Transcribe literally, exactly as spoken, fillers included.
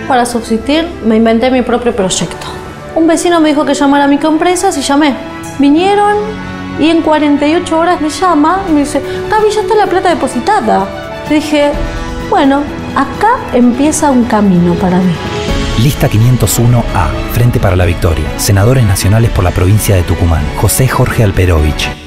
para subsistir, me inventé mi propio proyecto. Un vecino me dijo que llamara a microempresas y llamé. Vinieron y en cuarenta y ocho horas me llama y me dice, Gaby, ya está la plata depositada. Le dije, bueno, acá empieza un camino para mí. Lista quinientos uno A, Frente para la Victoria. Senadores nacionales por la provincia de Tucumán. José Jorge Alperovich.